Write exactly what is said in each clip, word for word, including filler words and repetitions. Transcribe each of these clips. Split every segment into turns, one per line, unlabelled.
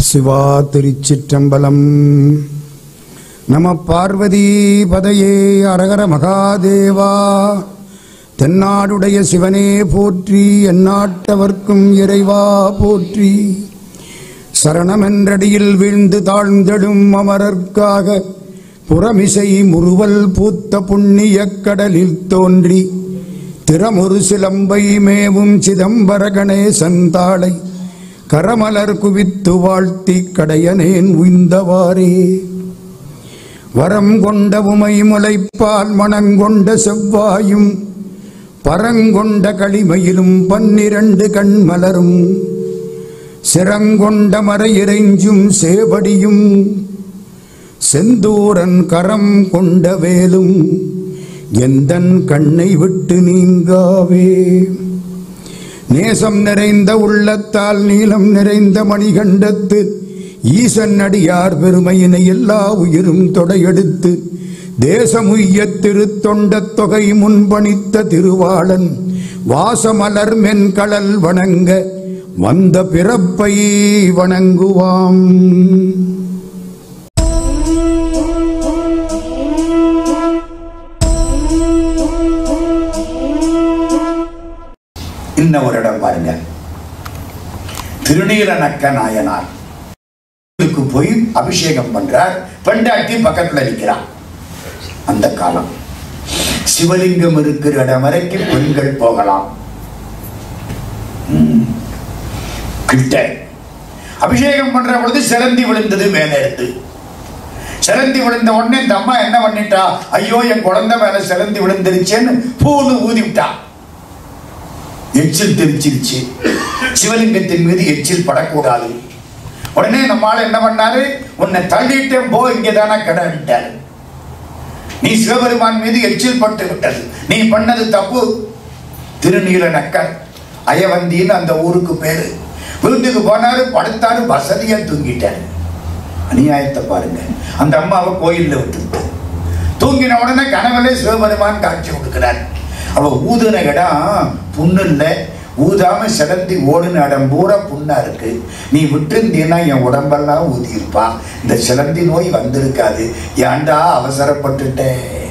சிவா திருச்சிற்றம்பலம். நம பார்வதி பதையே அரகர மகாதேவா. தென்னாடுடைய சிவனே போற்றி, எந்நாட்டவர்க்கும் இறைவா போற்றி. சரணமென்றடியில் வீழ்ந்து தாழ்ந்தெடும் அமரர்க்காக புறமிசை முறுவல் பூத்த புண்ணிய கடலில் தோன்றி திறமொரு சிலம்பை மேவும் சிதம்பர கணேசன் தாளை கரமலர் குவித்து வாழ்த்தி கடையனேன் உய்ந்தவாறே. வரம் கொண்ட உமை முளைப்பால் மணங்கொண்ட செவ்வாயும் பரங்கொண்ட களிமையிலும் பன்னிரண்டு கண்மலரும் சிறங்கொண்ட மறையிறைஞ்சும் சேவடியும் செந்தூரன் கரம் கொண்ட வேலும் எந்தன் கண்ணை விட்டு நீங்காவே. நேசம் நிறைந்த உள்ளத்தால் நீளம் நிறைந்த மணிகண்டத்து ஈசன் அடியார் பெருமையினை எல்லா உயிரும் தொடையெடுத்து தேசமுய்ய திருத்தொண்ட தொகை முன்பணித்த திருவாளன் வாசமலர் மென்கடல் வணங்க வந்த பிறப்பை வணங்குவாம்.
இன்ன ஒரு இடம் பாருங்க. திருநீலநக்க நாயனார் போய் அபிஷேகம் பண்றார். பெண்டாட்டி பக்கத்துல நிற்கிறார். அந்த காலம் சிவலிங்கம் இருக்கிற இடம் வரைக்கும் பெண்கள் போகலாம். கிட்ட அபிஷேகம் பண்ற பொழுது சிலந்தி விழுந்தது மேல இருந்து. சிலந்தி விழுந்த உடனே இந்த அம்மா என்ன பண்ணிட்டா, ஐயோ என் குழந்தை மேல சிலந்தி விழுந்துருச்சேன்னு பூன்னு ஊதி விட்டா. எச்சில் தெரிச்சிருச்சு. சிவலிங்கத்தின் மீது எச்சில் படக்கூடாது. உடனே நம்மால என்ன பண்ணாரு, உன்னை தள்ளிட்டே போ, இங்கதானா கடை. நீ சிவபெருமான் மீது எச்சில் பட்டு விட்டது, நீ பண்ணது தப்பு. திருநீலநக்கர் அயவந்தின்னு அந்த ஊருக்கு பேரு. விருந்துக்கு போனாரு, படுத்தாரு, வசதியா தூங்கிட்டாரு. அநியாயத்தை பாருங்க. அந்த அம்மாவை கோயில்ல விட்டு தூங்கின உடனே கனவுல சிவபெருமான் காட்சி கொடுக்கிறார். அவ ஊதுன இடம் புண்ணு இல்லை, ஊதாம சிலந்தி ஓடுன இடம் பூரா புண்ணா இருக்கு. நீ விட்டுருந்தீன்னா என் உடம்பெல்லாம் ஊதி இருப்பா, இந்த சிலந்தி நோய் வந்திருக்காது, ஏண்டா அவசரப்பட்டுட்ட.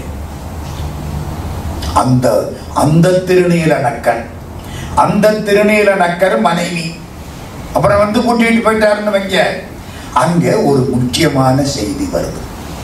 அந்த அந்த திருநீலநக்கன், அந்த திருநீலநக்கர் மனைவி அப்புறம் வந்து கூட்டிட்டு போயிட்டாருன்னு வைங்க. அங்க ஒரு முக்கியமான செய்தி வருது.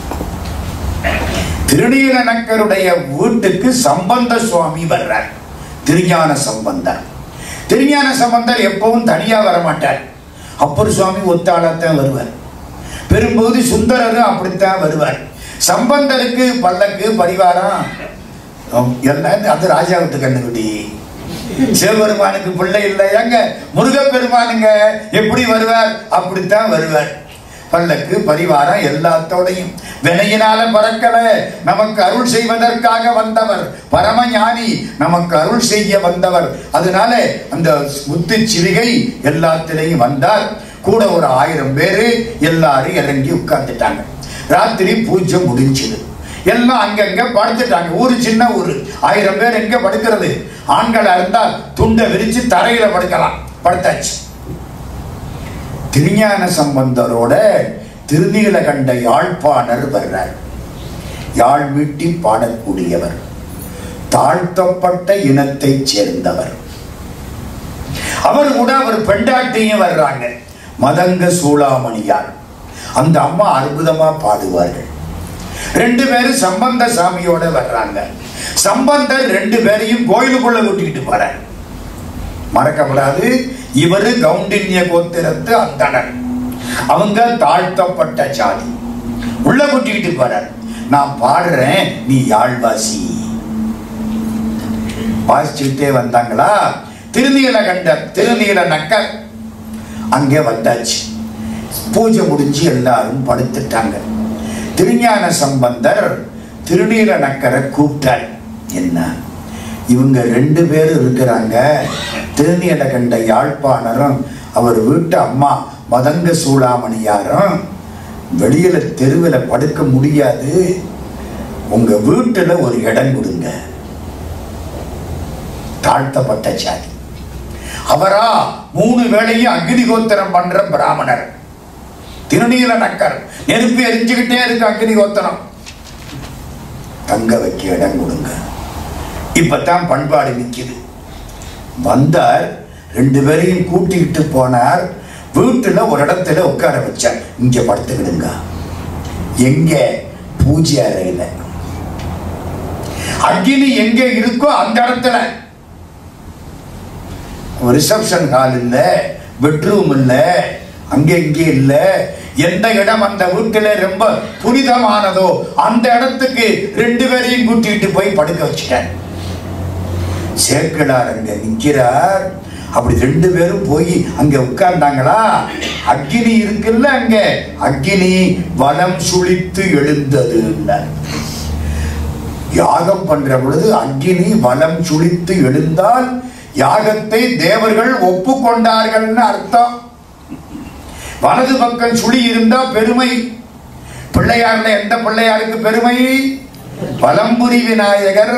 திருநீலநக்கருடைய வீட்டுக்கு சம்பந்த சுவாமி வர்றார். திருஞான சம்பந்தர். திருஞான சம்பந்தர் எப்பவும் தனியா வரமாட்டார். அப்பர் சுவாமி ஒத்தாளத்தான் வருவார். பெரும்போது சுந்தரரும் அப்படித்தான் வருவார். சம்பந்தருக்கு பல்லக்கு பரிவாரம் எல்லாம் அது ராஜாவுக்கு கண்ணுக்குட்டி. சிவபெருமானுக்கு பிள்ளை இல்லை, எங்க முருகப்பெருமானுங்க எப்படி வருவார், அப்படித்தான் வருவார். பல்லக்கு பரிவாரம் எல்லாத்தோடையும் வினையினால பறக்கல, நமக்கு அருள் செய்வதற்காக வந்தவர் பரமஞானி, நமக்கு அருள் செய்ய வந்தவர். அதனால அந்த முத்து சிவிகை எல்லாத்திலையும் வந்தார். கூட ஒரு ஆயிரம் பேரு எல்லாரும் இறங்கி உட்கார்ந்துட்டாங்க. ராத்திரி பூஜை முடிஞ்சது. எல்லாம் அங்கங்க படுத்துட்டாங்க. ஊரு சின்ன ஊரு, ஆயிரம் பேர் எங்க படுக்கிறது? ஆண்களா இருந்தால் துண்டை விரிச்சு தரையில படுக்கலாம். படுத்தாச்சு. திருஞான சம்பந்தரோட திருநீலகண்ட யாழ்ப்பாணர் வர்றார். யாழ் மீட்டி பாடக்கூடியவர், தாழ்த்தப்பட்ட இனத்தை சேர்ந்தவர். அவர் கூட அவர் பெண்டாட்டியும் வர்றாங்க, மதங்க சூளாமணியார். அந்த அம்மா அற்புதமா பாடுவார்கள். ரெண்டு பேரும் சம்பந்த சாமியோட வர்றாங்க. சம்பந்தர் ரெண்டு பேரையும் கோயிலுக்குள்ள கூட்டிக்கிட்டு போறார். மறக்கப்படாது, இவரு கவுண்டின்ய கோத்திரத்து அந்தணர், அவங்க தாழ்த்தப்பட்ட ஜாதி. உள்ள கூட்டிக்கிட்டு போறார். நான் பாடுறேன், நீ யாழ்வாசி. வாசிச்சுட்டே வந்தாங்களா. திருநீலகண்ட திருநீலநக்கர் அங்கே வந்தாச்சு. பூஜை முடிஞ்சு எல்லாரும் படுத்துட்டாங்க. திருஞான சம்பந்தர் திருநீலநக்கரை கூப்பிட்டார். என்ன, இவங்க ரெண்டு பேரும் இருக்கிறாங்க, திருநீலகண்ட யாழ்ப்பாணரும் அவர் வீட்டு அம்மா மதங்க சூளாமணியாரும் வெளியில தெருவில் படுக்க முடியாது, உங்க வீட்டுல ஒரு இடம் கொடுங்க. தாழ்த்தப்பட்ட ஜாதி. அவரா மூணு வேளையும் அக்னி கோத்திரம் பண்ற பிராமணர். திருநீல நக்கர் நெருப்பு எரிஞ்சுக்கிட்டே இருக்கு, அக்னி கோத்திரம். தங்க வைக்க இடம் கொடுங்க. இப்பதான் பண்பாடு நிக்குது. வந்தார், ரெண்டு பேரையும் கூட்டிக்கிட்டு போனார். வீட்டுல ஒரு இடத்துல உட்கார வச்சார். இங்க படுத்துக்கிடுங்க. எங்க? பூஜை அறையில. அக்னி எங்க இருக்கோ அந்த இடத்துல. ரிசப்ஷன் ஹால் இல்ல, பெட்ரூம் இல்ல, அங்க இங்க இல்ல. எந்த இடம் அந்த வீட்டுல ரொம்ப புனிதமானதோ அந்த இடத்துக்கு ரெண்டு பேரையும் கூட்டிட்டு போய் படுக்க வச்சுட்டேன். சேக்கிழார் அங்க நிக்கிறார். அப்படி ரெண்டு பேரும் போய் அங்க உட்கார்ந்தாங்களா, அக்னி இருக்குல்ல, அங்க அக்னி வலம் சுழித்து எழுந்தது. யாகம் பண்ற பொழுது அக்னி வலம் சுழித்து எழுந்தால் யாகத்தை தேவர்கள் ஒப்புக்கொண்டார்கள்னு அர்த்தம். வலது பக்கம் சுழி இருந்தா பெருமை. பிள்ளையார்ல எந்த பிள்ளையாருக்கு பெருமை? வலம்புரி விநாயகர்.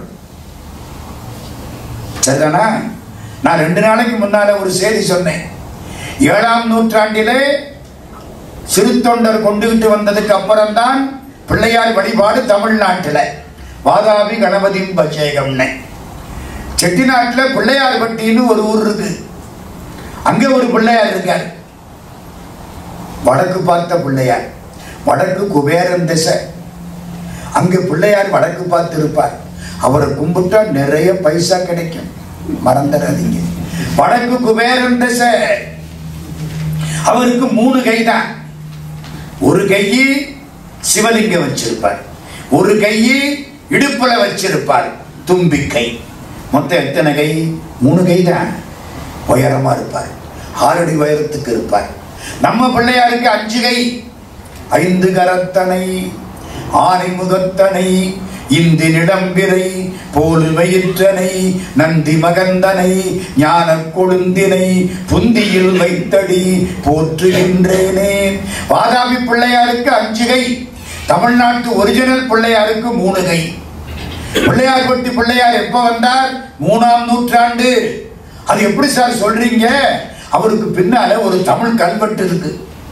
சரிதானா? நான் ரெண்டு நாளைக்கு முன்னால ஒரு செய்தி சொன்னேன். ஏழாம் நூற்றாண்டிலே சிறு தொண்டர் கொண்டுகிட்டு வந்ததுக்கு அப்புறம் தான் பிள்ளையார் வழிபாடு தமிழ்நாட்டில். வாதாபி கணபதி பச்சேகம்னு செட்டிநாட்டில் பிள்ளையார் பட்டின்னு ஒரு ஊர் இருக்கு. அங்க ஒரு பிள்ளையார் இருக்கார். வடக்கு பார்த்த பிள்ளையார், வடக்கு குபேரன் திசை. அங்க பிள்ளையார் வடக்கு பார்த்து இருப்பார். அவரை கும்பிட்டா நிறைய பைசா கிடைக்கும், மறந்துடாதீங்க. வடக்கு குபேரன் திசை. அவருக்கு மூணு கை தான். ஒரு கையை சிவலிங்கம் வச்சிருப்பார், ஒரு கையை இடுப்புல வச்சிருப்பார், தும்பிக்கை. மொத்தம் எத்தனை கை? மூணு கை தான். உயரமா இருப்பார், ஆறடி உயரத்துக்கு இருப்பார். நம்ம பிள்ளையாருக்கு அஞ்சு கை. ஐந்து கரத்தனை, ஆனை முகத்தனை, இந்தி நிடம்பிரை, போல் வயிற்றனை, நந்தி மகந்தனை, ஞான கொழுந்தினை, புந்தியில் வைத்தடி போற்றுகின்றேனே. வாதாபி பிள்ளையாருக்கு அஞ்சு கை. தமிழ்நாட்டு ஒரிஜினல் பிள்ளையாருக்கு மூணு கை. பிள்ளையார் பட்டி பிள்ளையார் எப்ப வந்தார்? மூணாம் நூற்றாண்டு. அது எப்படி சார் சொல்றீங்க? அவருக்கு பின்னால ஒரு தமிழ் கல்வெட்டு இருக்கு.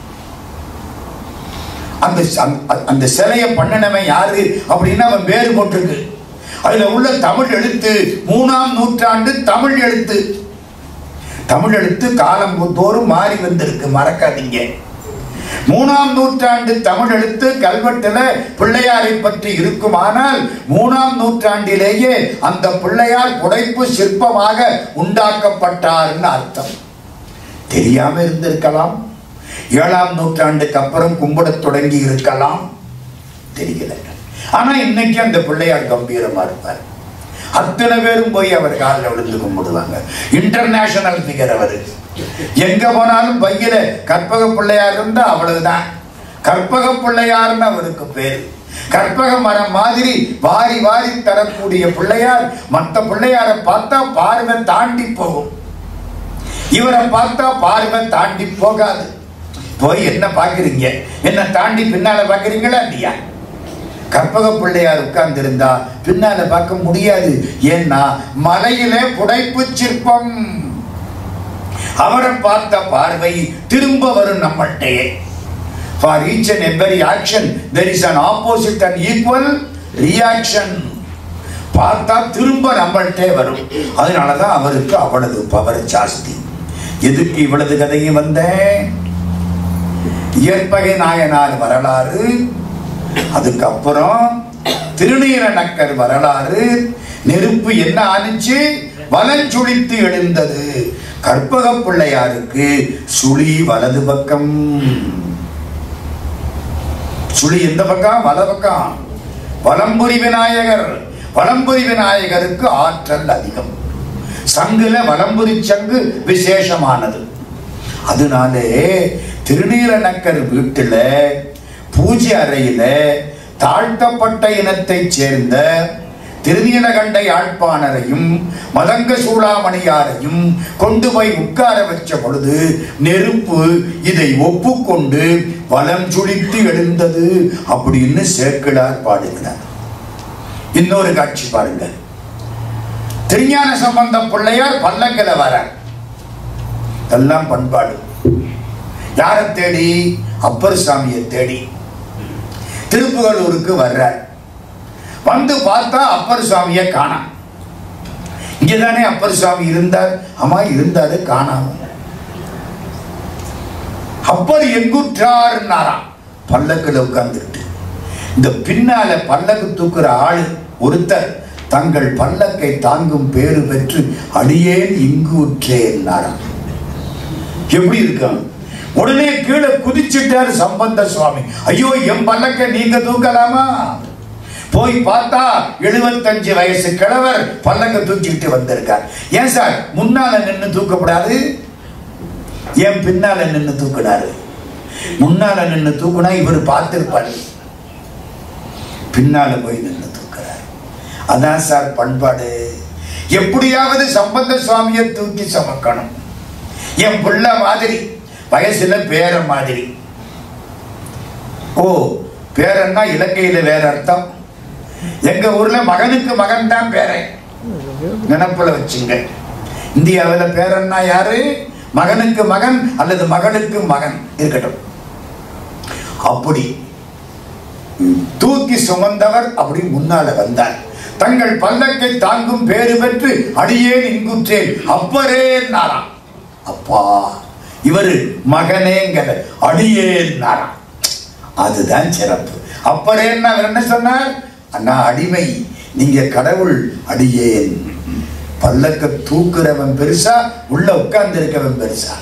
அந்த அந்த சிலையை பண்ணினவன் யாரு அப்படின்னா அவன் பேரு போட்டிருக்கு. அதுல உள்ள தமிழ் எழுத்து மூணாம் நூற்றாண்டு தமிழ் எழுத்து. தமிழ் எழுத்து காலம் தோறும் மாறி வந்திருக்கு, மறக்காதீங்க. மூணாம் நூற்றாண்டு தமிழ் எழுத்து கல்வெட்டுல பிள்ளையாரை பற்றி இருக்குமானால் மூணாம் நூற்றாண்டிலேயே அந்த பிள்ளையார் புடைப்பு சிற்பமாக உண்டாக்கப்பட்டார்னு அர்த்தம். தெரியாம இருந்திருக்கலாம். ஏழாம் நூற்றாண்டுக்கு அப்புறம் கும்பிட தொடங்கி இருக்கலாம், தெரியல. ஆனா இன்னைக்கு அந்த பிள்ளையார் கம்பீரமா இருப்பார். அத்தனை பேரும் போய் அவர் காலில் விழுந்து கும்பிடுவாங்க. இன்டர்நேஷனல் ஃபிகர் அவரு. எங்க போனாலும் பையில கற்பக பிள்ளையார் இருந்தா அவ்வளவுதான். கற்பக பிள்ளையார்னு அவருக்கு பேரு. கற்பக மரம் மாதிரி வாரி வாரி தரக்கூடிய பிள்ளையார். மற்ற பிள்ளையாரை பார்த்தா பார்வை தாண்டி போகும், இவரை பார்த்தா பார்வை தாண்டி போகாது. போய் என்ன பாக்குறீங்க? என்ன தாண்டி பின்னால பாக்குறீங்களா இல்லையா? கற்பக பிள்ளையார் உட்கார்ந்து இருந்தா பின்னால பார்க்க முடியாது. ஏன்னா மலையிலே புடைப்பு சிற்பம். அவரை பார்த்த பார்வை திரும்ப வரும் நம்மள்கிட்டே. For each and every action there is an opposite and equal reaction. பார்த்தா திரும்ப நம்மள்கிட்டே வரும். அதனாலதான் அவருக்கு அவ்வளவு பவர் ஜாஸ்தி. எதுக்கு இவ்வளவு கதையும் வந்தேன்? இயற்பகை நாயனார் வரலாறு, அதுக்கப்புறம் திருநீல நக்கர் வரலாறு. நெருப்பு என்ன ஆனிச்சு? வலஞ்சுழித்து எழுந்தது. கற்பக பிள்ளையாருக்கு சுழி வலது பக்கம். சுழி எந்த பக்கம்? வல பக்கம். வலம்புரி விநாயகர். வலம்புரி விநாயகருக்கு ஆற்றல் அதிகம். சங்குல வலம்புரி சங்கு விசேஷமானது. அதனாலே திருநீல நக்கர் வீட்டுல பூஜை அறையில தாழ்த்தப்பட்ட இனத்தை சேர்ந்த திருநீலகண்ட யாழ்ப்பாணரையும் மதங்க சூளாமணியாரையும் கொண்டு போய் உட்கார வச்ச பொழுது நெருப்பு இதை ஒப்புக்கொண்டு வலம் சுழித்து எழுந்தது அப்படின்னு சேக்கிழார் பாடுகிறார். இன்னொரு காட்சி பாருங்க. திருஞான சம்பந்த பிள்ளையார் பல்லக்கில வர. எல்லாம் பண்பாடு. யாரை தேடி? அப்பர் சாமியை தேடி திருப்புகலூருக்கு வர்றார். வந்து பார்த்தா அப்பர் சாமியை காணாம். இங்கதானே அப்பர் சாமி இருந்தார். ஆமா இருந்தாரு, காணாம. அப்பர் எங்குற்றாருன்னாராம். பல்லக்குல உட்கார்ந்துட்டு இந்த பின்னால பல்லக்கு தூக்குற ஆளு ஒருத்தர் தங்கள் பல்லக்கை தாங்கும் பேரு பெற்று அடியேன் இங்கு உற்றேன்னாராம். எப்படி இருக்காங்க? உடனே கீழே குதிச்சுட்டாரு சம்பந்த சுவாமி. ஐயோ, என் பல்லக்கை நீங்க தூக்கலாமா? போய் பார்த்தா எழுபத்தஞ்சு வயசு கிழவர் பல்லக்க தூக்கிட்டு வந்திருக்கார். ஏன் சார் முன்னால நின்று தூக்கப்படாது? ஏன் பின்னால நின்று தூக்கினாரு? முன்னால நின்று தூக்குனா இவர் பார்த்திருப்பாரு, பின்னால போய் நின்று தூக்குறாரு. அதான் சார் பண்பாடு. எப்படியாவது சம்பந்த சுவாமியை தூக்கி சமக்கணும். என் பிள்ளை மாதிரி, வயசுல பேர மாதிரி. ஓ, பேரன்னா இலங்கையில வேற அர்த்தம். எங்க ஊர்ல மகனுக்கு மகன் தான் பேரன். நினைப்புல வச்சுங்க. இந்தியாவில் பேரன்னா யாரு? மகனுக்கு மகன் அல்லது மகனுக்கு மகன் இருக்கட்டும். அப்படி தூக்கி சுமந்தவர் அப்படி முன்னால வந்தார். தங்கள் பல்லக்கை தாங்கும் பேரு பெற்று அடியேன் இங்குற்றேன் அப்பரே நாராம். அப்பா, இவரு மகனேங்கிற அடியேன் நாராம். அதுதான் சிறப்பு. அப்பரேன்னா என்ன சொன்னார்? அண்ணா அடிமை, நீங்க கடவுள். அடியேன். பல்லக்க தூக்குறவன் பெருசா, உள்ள உட்கார்ந்து இருக்கவன் பெருசா?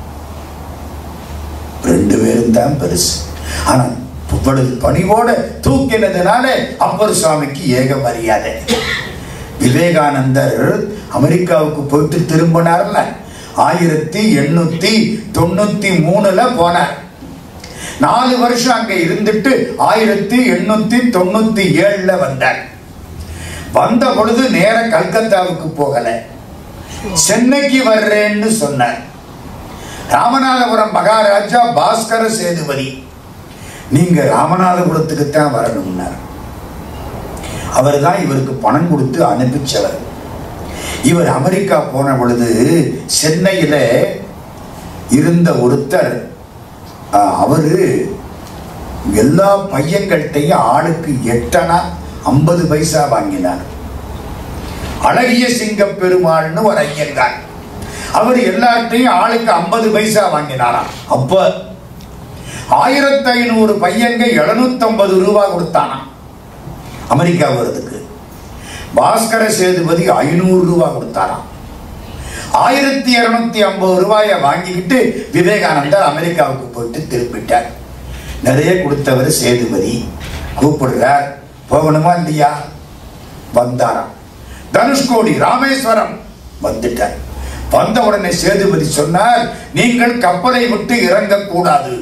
ரெண்டு பேரும் தான் பெருசு. ஆனா பணிவோட தூக்கினதுனால அப்பர் சுவாமிக்கு ஏக மரியாதை. விவேகானந்தர் அமெரிக்காவுக்கு போயிட்டு திரும்பினார்ல, ஆயிரத்தி எண்ணூத்தி தொண்ணூத்தி மூணுல போனார். நாலு வருஷம் அங்க இருந்துட்டு ஆயிரத்தி எண்ணூத்தி தொண்ணூத்தி ஏழுல வந்தார். வந்த பொழுது நேர கல்கத்தாவுக்கு போகல, சென்னைக்கு வர்றேன்னு சொன்னார். ராமநாதபுரம் மகாராஜா பாஸ்கர சேதுபதி, நீங்க ராமநாதபுரத்துக்கு தான் வரணும்னார். அவர் தான் இவருக்கு பணம் கொடுத்து அனுப்பிச்சவர். இவர் அமெரிக்கா போன பொழுது சென்னையில இருந்த ஒருத்தர், அவரு எல்லா பையன்கள்டையும் ஆளுக்கு எட்டனா ஐம்பது பைசா வாங்கினார். அழகிய சிங்க பெருமாள்னு ஒரு ஐயங்கார், அவர் எல்லார்ட்டையும் ஆளுக்கு ஐம்பது பைசா வாங்கினாராம். அப்ப ஆயிரத்தி ஐநூறு பையங்க எழுநூத்தி ஐம்பது ரூபாய் கொடுத்தானா அமெரிக்கா வருதுக்கு. பாஸ்கர சேதுபதி ஐநூறு ரூபாய் கொடுத்தாராம். ஆயிரத்தி இருநூத்தி ஐம்பது ரூபாய வாங்கிக்கிட்டு விவேகானந்தர் அமெரிக்காவுக்கு போயிட்டு திரும்பிட்டார். நிறைய கொடுத்தவர் சேதுபதி. கூப்பிடுறார், போகணுமா இல்லையா? வந்தாராம். தனுஷ்கோடி ராமேஸ்வரம் வந்துட்டார். வந்த உடனே சேதுபதி சொன்னார், நீங்கள் கப்பலை விட்டு இறங்க கூடாது.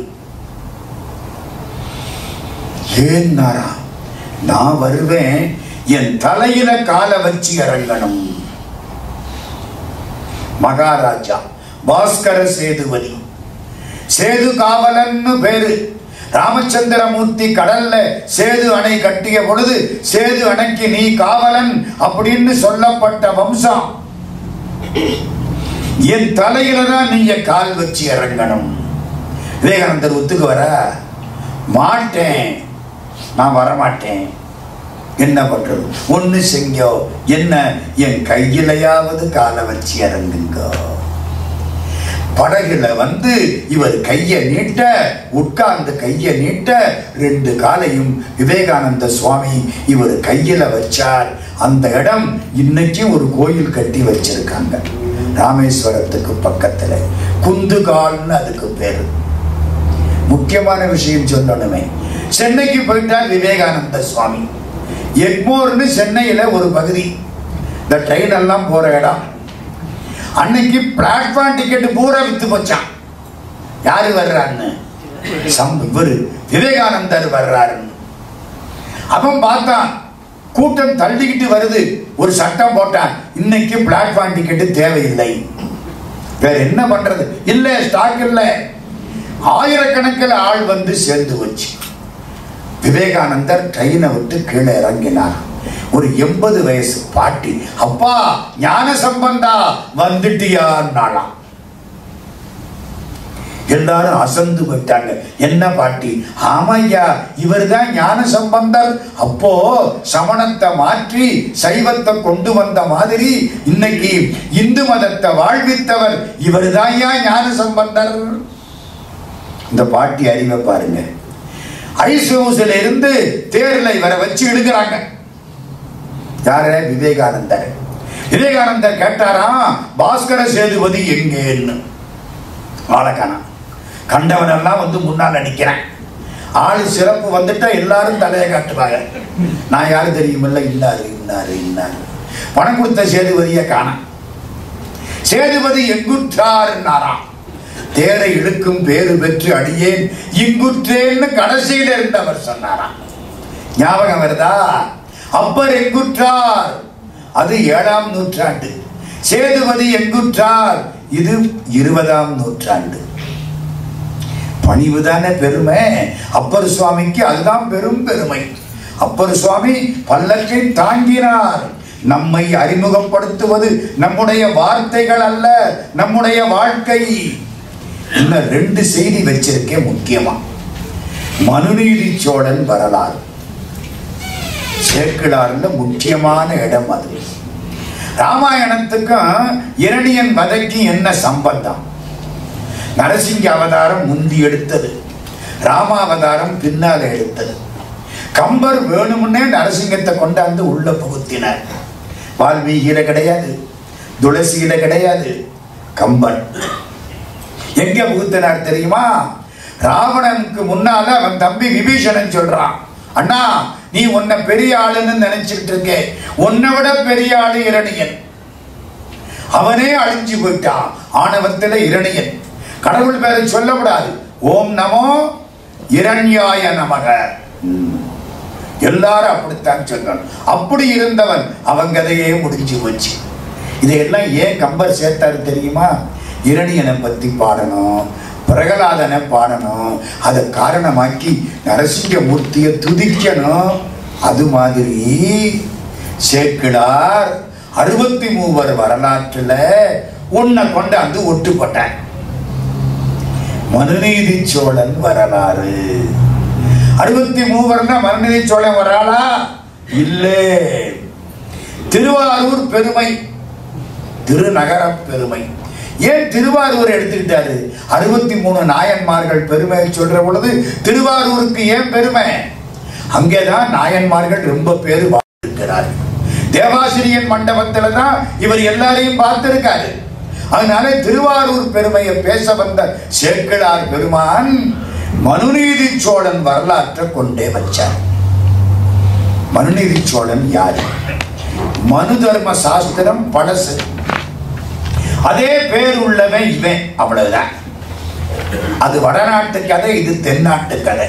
ஏன்னாரா? நான் வருவேன், என் தலையில காலை வச்சு இறங்கணும். மகாராஜா பாஸ்கர சேதுபதி, சேது காவலன் பேரு. ராமச்சந்திரமூர்த்தி கடல்ல சேது அணை கட்டிய பொழுது சேது அணைக்கு நீ காவலன் அப்படின்னு சொல்லப்பட்ட வம்சம். என் தலையில தான் நீங்க கால் வச்சு இறங்கணும். விவேகானந்தர் ஒத்துக்கு வர மாட்டேன், நான் வரமாட்டேன். என்ன பண்றது? ஒண்ணு செஞ்சோ என்ன, என் கையிலையாவது காலை வச்சு இறங்குங்க. படகுல வந்து இவர் கைய நீட்ட, உட்கார்ந்து கைய நீட்ட, ரெண்டு காலையும் விவேகானந்த சுவாமி இவர் கையில வச்சார். அந்த இடம் இன்னைக்கு ஒரு கோயில் கட்டி வச்சிருக்காங்க ராமேஸ்வரத்துக்கு பக்கத்துல. குந்துகால்னு அதுக்கு பேரு. முக்கியமான விஷயம் சொல்லணுமே, சென்னைக்கு போயிட்டார் விவேகானந்த சுவாமி. எக்மோர்னு சென்னையில ஒரு பகுதி, இந்த ட்ரெயின் எல்லாம் போற இடம். அன்னைக்கு பிளாட்ஃபார்ம் டிக்கெட் பூரா வித்து போச்சான். யாரு வர்றான்னு? இவரு விவேகானந்தர் வர்றாருன்னு. அவன் பார்த்தான், கூட்டம் தள்ளிக்கிட்டு வருது. ஒரு சட்டம் போட்டான், இன்னைக்கு பிளாட்ஃபார்ம் டிக்கெட் தேவையில்லை. வேற என்ன பண்றது? இல்ல, ஸ்டாக் இல்ல. ஆயிரக்கணக்கில் ஆள் வந்து சேர்ந்து வச்சு விவேகானந்தர் ட்ரெயினை விட்டு கீழே இறங்கினார். ஒரு எண்பது வயசு பாட்டி, அப்பா ஞான சம்பந்தா வந்துட்டியான்னாலாம். எல்லாரும் அசந்து போயிட்டாங்க. என்ன பாட்டி? ஆமையா, இவர் தான் ஞான சம்பந்தர். அப்போ சமணத்தை மாற்றி சைவத்தை கொண்டு வந்த மாதிரி இன்னைக்கு இந்து மதத்தை வாழ்வித்தவர் இவர் தான் ஞான சம்பந்தர். இந்த பாட்டி அறிவை பாருங்க. ஐஸ் ஹவுஸ்ல இருந்து தேர்ல இவரை வச்சு எடுக்கிறாங்க. யார? விவேகானந்தர். விவேகானந்தர் கேட்டாராம், பாஸ்கர சேதுபதி எங்கேன்னு. வாழக்கான கண்டவன் எல்லாம் வந்து முன்னால் அடிக்கிறேன். ஆளு சிறப்பு வந்துட்டா எல்லாரும் தலையை காட்டுவாங்க. நான் யாரு தெரியுமில்ல, இன்னாரு இன்னாரு இன்னாரு. பணம் கொடுத்த சேதுபதியை காண. சேதுபதி எங்குற்றாருன்னாராம். தேரை இழுக்கும் பேரு பெற்று அடியேன் இங்குற்றேன்னு கடைசியில் இருந்தவர் சொன்னாராம். ஞாபகம் வருதா? அப்பர் எங்குற்றார், அது ஏழாம் நூற்றாண்டு. சேதுபதி எங்குற்றார், இது இருபதாம் நூற்றாண்டு. பணிவுதானே பெருமை. அப்பர் சுவாமிக்கு அதுதான் பெரும் பெருமை. அப்பர் சுவாமி பல்லக்கை தாங்கினார். நம்மை அறிமுகப்படுத்துவது நம்முடைய வார்த்தைகள் அல்ல, நம்முடைய வாழ்க்கை. இன்னும் ரெண்டு செய்தி வச்சிருக்கேன் முக்கியமா. மனுநீதி சோழன் வரலாறு சேக்கிழார்ல முக்கியமான இடம் அது. ராமாயணத்துக்கும் இரணியன் வதைக்கு என்ன சம்பந்தம்? நரசிங்க அவதாரம் முந்தி எடுத்தது, ராமாவதாரம் பின்னால எடுத்தது. கம்பர் வேணும்னே நரசிங்கத்தை கொண்டாந்து உள்ள புகுத்தினார். வால்மீகியில கிடையாது, துளசியில கிடையாது, கம்பன். எங்க புகுத்தினார் தெரியுமா? ராவணனுக்கு முன்னால அவன் தம்பி விபீஷணன் சொல்றான், அண்ணா நீ உன்னை பெரிய ஆளுன்னு நினைச்சிட்டு இருக்க, உன்னை விட பெரிய ஆளு இரணியன். அவனே அழிஞ்சு போயிட்டான். ஆணவத்துல இரணியன். கடவுள் பேரை சொல்லக்கூடாது. ஓம் நமோ இரண்யாய நமக. எல்லாரும் அப்படித்தான் சொல்லணும். அப்படி இருந்தவன் அவன் கதையே முடிஞ்சு போச்சு. இதையெல்லாம் ஏன் கம்பர் சேர்த்தாரு தெரியுமா? இரணியனை பத்தி பாடணும், பிரகலாதனை பாடணும், அதை காரணமாக்கி நரசிங்கமூர்த்தியை துதிக்கணும். அது மாதிரி சேக்கிழார் அறுபத்தி மூவர் வரலாற்றுல உன்னை கொண்டாந்து ஒட்டு போட்டான். மனுநீதி சோழன் வரலாறு. அறுபத்தி மூவர்னா மனுநீதி சோழன் வராளா? இல்லை. திருவாரூர் பெருமை, திருநகர பெருமை. ஏன் திருவாரூர் எடுத்துக்கிட்டாரு? அறுபத்தி மூணு நாயன்மார்கள் பெருமை சொல்ற பொழுது திருவாரூருக்கு ஏன் பெருமை? அங்கேதான் நாயன்மார்கள் ரொம்ப பேரு வாழ்ந்திருக்கிறார்கள். தேவாசிரியன் மண்டபத்துல தான் இவர் எல்லாரையும் பார்த்திருக்காரு. அதனால திருவாரூர் பெருமையை பேச வந்த சேக்கிழார் பெருமான் மனுநீதி சோழன் வரலாற்றை கொண்டே வச்சார். மனுநீதி சோழன் யாரு? மனு தர்ம சாஸ்திரம் பழசு, அதே பேர் உள்ளவன் இவன், அவ்வளவுதான். அது வடநாட்டு கதை, இது தென்னாட்டு கதை.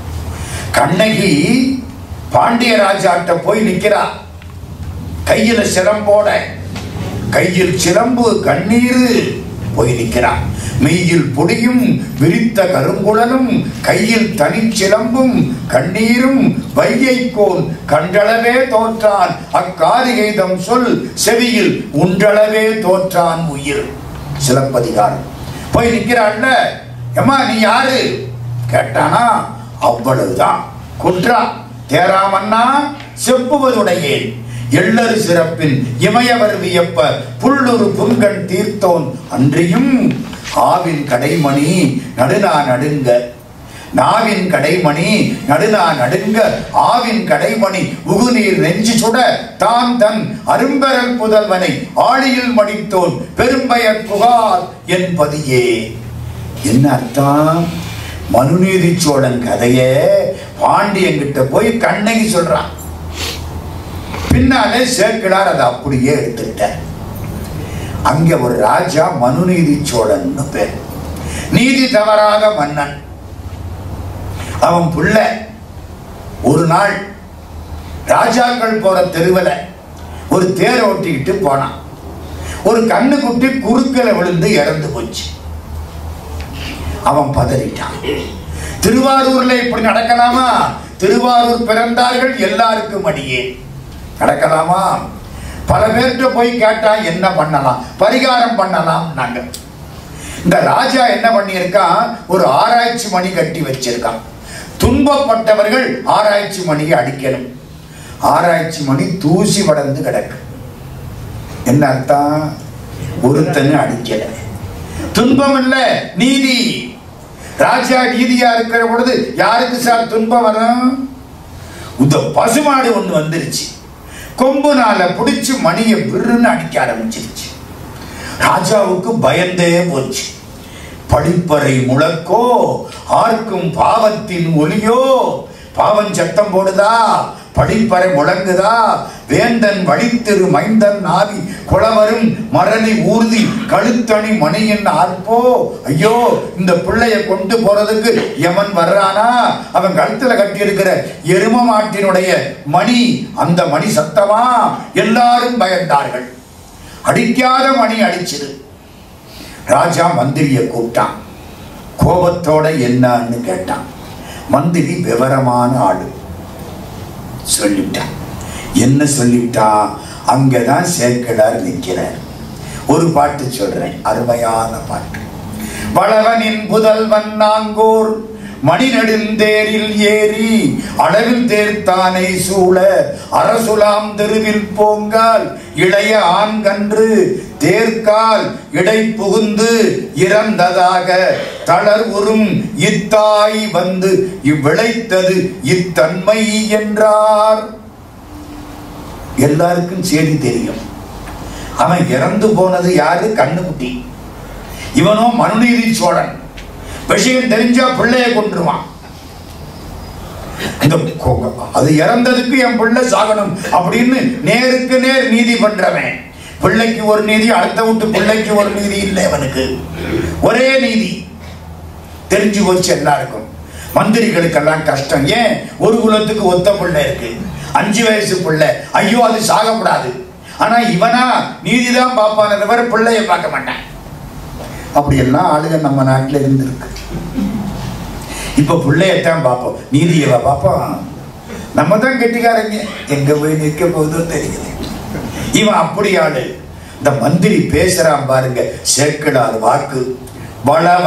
கண்ணகி பாண்டிய ராஜாட்ட போய் நிக்கிறா. கையில சிலம்போட, கையில் சிலம்பு கண்ணீர் போய் நிற்கிறான். மெய்யில் பொடியும் விரித்த கருங்குழலும் கையில் தனி சிலம்பும் கண்ணீரும் வையைக்கோன் கண்டளவே தோற்றான் அக்காரிகைதம் சொல் செவியில் உண்டளவே தோற்றான் உயிர். சிலப்பதிகாரம். போய் நிற்கிறான்ல, எம்மா நீ யாரு கேட்டானா? அவ்வளவுதான். குற்றா தேராமன்னா செப்புவதுடையேன் எள்ளரு சிறப்பின் இமயவர் வியப்ப புல்லொரு புங்கன் தீர்த்தோன் அன்றியும் ஆவின் கடைமணி நடுநா நடுங்க, நாவின் கடைமணி நடுநா நடுங்க, ஆவின் கடைமணி உகுநீர் நெஞ்சு சுட தான் தன் அரும்பெறல் புதல்வனை ஆழியில் மடித்தோன் பெரும்பெயர் புகார் என்பதியே. என்ன அர்த்தம்? மனுநீதி சோழன் கதைய பாண்டியங்கிட்ட போய் கண்ணகி சொல்றான். பின்னாலே சேக்கிழார் அதை அப்படியே எடுத்துட்டார். அங்க ஒரு ராஜா மனுநீதி சோழன் பேர். நீதி தவறாத மன்னன். அவன் புள்ள ஒரு நாள் ராஜாக்கள் போற தெருவில் ஒரு தேர் ஓட்டிக்கிட்டு போனான். ஒரு கண்ணுக்குட்டி குறுக்கல விழுந்து இறந்து போச்சு. அவன் பதறிட்டான். திருவாரூர்ல இப்படி நடக்கலாமா? திருவாரூர் பிறந்தார்கள் எல்லாருக்கும் அடியே நடக்கலாமா? பல பேர்கிட்ட போய் கேட்டா என்ன பண்ணலாம், பரிகாரம் பண்ணலாம். நாங்க இந்த ராஜா என்ன பண்ணியிருக்கான், ஒரு ஆராய்ச்சி மணி கட்டி வச்சிருக்கான். துன்பப்பட்டவர்கள் ஆராய்ச்சி மணியை அடிக்கணும். ஆராய்ச்சி மணி தூசி படர்ந்து கிடக்கு. என்ன அர்த்தம்? ஒருத்தனை அடிக்கல. துன்பம் இல்ல, நீதி. ராஜா நீதியா இருக்கிற பொழுது யாருக்கு சார் துன்பம் வரும்? இந்த பசுமாடு ஒண்ணு வந்துருச்சு, கொம்புனால பிடிச்சு மணியை விருன்னு அடிக்க ஆரம்பிச்சிருச்சு. ராஜாவுக்கு பயந்தே போச்சு. படிப்பறை முழக்கோ ஆர்க்கும் பாவத்தின் ஒலியோ. பாவம் சத்தம் போடுதா, படிப்பறை முழங்குதா. வேந்தன் வழித்திரு மைந்தன் ஆவி குளவரும் மரளி ஊர்தி கழுத்தணி மணியின் ஆர்ப்போ. ஐயோ, இந்த பிள்ளைய கொண்டு போறதுக்கு எவன் வர்றானா? அவன் கழுத்துல கட்டி இருக்கிற எரும மாட்டினுடைய மணி, அந்த மணி சத்தமா. எல்லாரும் பயந்தார்கள். அடிக்காத மணி அடிச்சது. ராஜா மந்திரியை கூப்பிட்டான். கோபத்தோட என்னன்னு கேட்டான். மந்திரி விவரமான ஆளு. சொல்லிட்டான். என்ன சொல்லிட்டா? அங்கதான் சேக்கிழார் நிற்கிறார். ஒரு பாட்டு சொல்றேன், அருமையான பாட்டு. வளவனின் புதல்வன் நாங்கோர் மணிநெடுந்தேரில் ஏறி அளவில் தேர்த்தானை சூழ அரசுலாம் தெருவில் போங்கால் இளைய ஆண் கன்று தேர்கால் இடை புகுந்து இறந்ததாக தளர் உறும் இத்தாய் வந்து இவ்விளைத்தது இத்தன்மை என்றார். எல்லாருக்கும் செய்தி தெரியும். அவன் இறந்து போனது யாரு? கண்ணுக்குட்டி. இவனோ மனுநீதி சோழன். விஷயம் தெரிஞ்சா பிள்ளைய கொன்றுவான். அது இறந்ததுக்கு என் பிள்ளை சாகணும் அப்படின்னு நேருக்கு நேர் நீதி பண்றவன். பிள்ளைக்கு ஒரு நீதி, அடுத்த விட்டு பிள்ளைக்கு ஒரு நீதி இல்லை. அவனுக்கு ஒரே நீதி. தெரிஞ்சு போச்சு எல்லாருக்கும். மந்திரிகளுக்கெல்லாம் கஷ்டம். ஏன்? ஒரு குலத்துக்கு ஒத்த பிள்ளை இருக்கு, அஞ்சு வயசு பிள்ளை. ஐயோ, அது சாகக்கூடாது. ஆனா இவனா நீதிதான் பார்ப்பான தவிர பிள்ளைய பார்க்க மாட்டான். அப்படியெல்லாம் ஆளுக நம்ம நாட்டில் இருந்திருக்கு. இப்ப பிள்ளையத்தான் பார்ப்போம், நீதியவா பார்ப்போம். நம்ம தான் கெட்டிக்காரங்க, எங்க போய் நிற்க போகுதோ தெரியல. இவன் அப்படி ஆளு. இந்த மந்திரி பேசுறான் பாருங்க, சேக்கிழார் வாக்கு. வளவ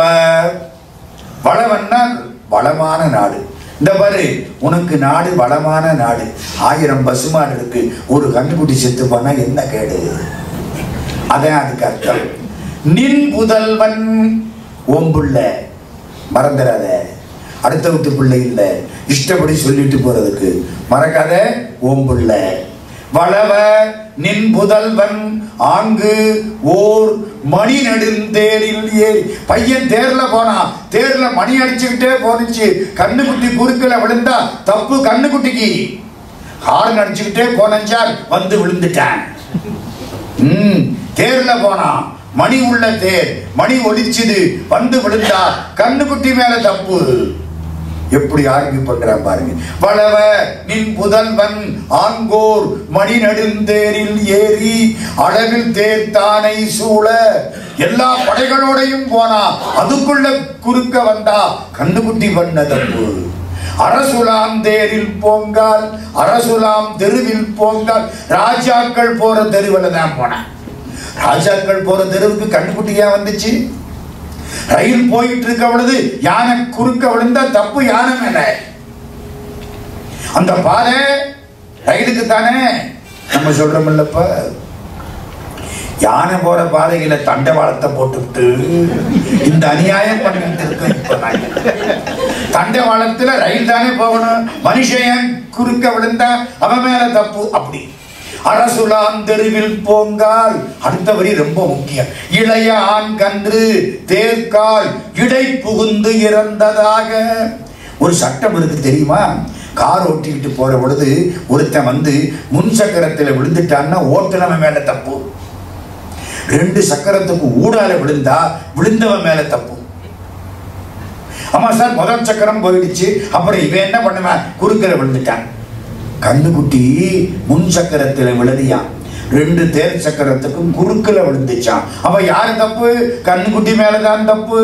வளவன்னா வளமான நாடு. இந்த பாரு, உனக்கு நாடு வளமான நாடு. ஆயிரம் பசுமாடு இருக்கு, ஒரு கண்டுபிடி செத்து போனா என்ன கேடு? அதான் அதுக்கு அர்த்தம். நின் புதல்வன் ஓம்புள்ள, மறந்துடாத. அடுத்த விட்டு பிள்ளை இல்லை, இஷ்டப்படி சொல்லிட்டு போறதுக்கு மறக்காத. ஓம்புள்ள வளவ நின் புதல்வன் ஆங்கு ஓர் மணி நெடுந்தேரில் ஏறி. பையன் தேர்ல போனா, தேர்ல மணி அடிச்சுக்கிட்டே போனுச்சு. கண்ணுக்குட்டி குறுக்கல விழுந்தா தப்பு கண்ணுக்குட்டிக்கு. ஹார்ன் அடிச்சுக்கிட்டே போனச்சார், வந்து விழுந்துட்டான். உம் தேர்ல போனா, மணி உள்ள தேர், மணி ஒலிச்சுது, வந்து விழுந்தா கண்ணுக்குட்டி மேல தப்பு. எப்படி ஆர்கியூ பண்றான் பாருங்க. வளவ நின் புதல்வன் ஆங்கோர் மணி நெடுந்தேரில் ஏறி அளவில் தேர்த்தானை சூழ. எல்லா படைகளோடையும் போனா, அதுக்குள்ள குறுக்க வந்தா கண்ணுக்குட்டி பண்ண தப்பு. அரசுலாம் தேரில் போங்கால், அரசுலாம் தெருவில் போங்கால். ராஜாக்கள் போற தெருவில் தான் போன. ராஜாக்கள் போற தெருவுக்கு கண்ணுக்குட்டியா வந்துச்சு. ரயில் போயிட்டு இருக்க பொழுது யானை குறுக்க விழுந்தா தப்பு யானை மேல. அந்த பாதை ரயிலுக்கு தானே. நம்ம சொல்றோம் இல்லப்ப, யானை போற பாதையில தண்டவாளத்தை போட்டுவிட்டு இந்த அநியாயம் பண்ணிட்டு இருக்க. தண்டவாளத்துல ரயில் தானே போகணும், மனுஷன் குறுக்க விழுந்தா அவன் மேல தப்பு. அப்படி அரசுலாம் தெருவில் போங்கால். அடுத்த வரி ரொம்ப முக்கியம். இளைய ஆண் கன்று தேர்கால் இடை புகுந்து இறந்ததாக. ஒரு சட்டம் இருக்கு தெரியுமா? கார் ஓட்டிக்கிட்டு போற பொழுது ஒருத்தன் வந்து முன் சக்கரத்தில் விழுந்துட்டான்னா ஓட்டுனவன் மேல தப்பு. ரெண்டு சக்கரத்துக்கு ஊடால விழுந்தா விழுந்தவன் மேல தப்பு. ஆமா சார், முதல் சக்கரம் போயிடுச்சு, அப்புறம் இவன் என்ன பண்ணுவான்? குறுக்கல விழுந்துட்டான். கண்ணுக்குட்டி முன் சக்கரத்தில் விழுதியான், ரெண்டு தேர் சக்கரத்துக்கும் குறுக்கல விழுந்துச்சான். அவ யாரு தப்பு? கண்ணுக்குட்டி மேலதான் தப்பு.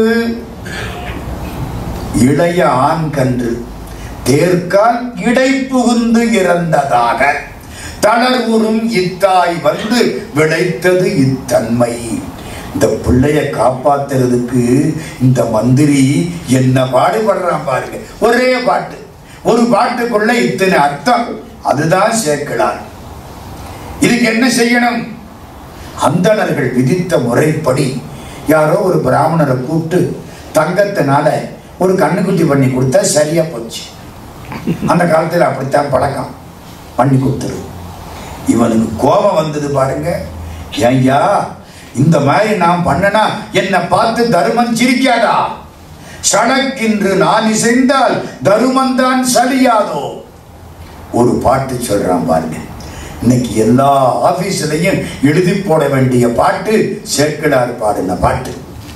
இளைய ஆண் கன்று தேர்கால் இடை புகுந்து இறந்ததாக தளர் உறும் இத்தாய் வந்து விளைத்தது இத்தன்மை. இந்த பிள்ளைய காப்பாத்துறதுக்கு இந்த மந்திரி என்ன பாடுபடுறான் பாருங்க. ஒரே பாட்டு, ஒரு பாட்டுக்குள்ள இத்தனை அர்த்தம். அதுதான் சேக்கிழார். இதுக்கு என்ன செய்யணும்? அந்தணர்கள் விதித்த முறைப்படி யாரோ ஒரு பிராமணரை கூப்பிட்டு தங்கத்தினால ஒரு கண்ணுக்குட்டி பண்ணி கொடுத்தா சரியா போச்சு. அந்த காலத்தில் அப்படித்தான் பழக்கம், பண்ணி கொடுத்துரு. இவனுக்கு கோபம் வந்தது பாருங்க. ஐயா, இந்த மாதிரி நான் பண்ணனா என்னை பார்த்து தருமன் சிரிக்காதா? சடக்கென்று நான் இசைந்தால் தருமன் தான் சலியாதோ? ஒரு பாட்டு சொல்றான் பாருங்க. இன்னைக்கு எல்லா ஆபீஸ்லயும் எழுதி போட வேண்டிய பாட்டு சேக்கிழார் பாடின பாட்டு.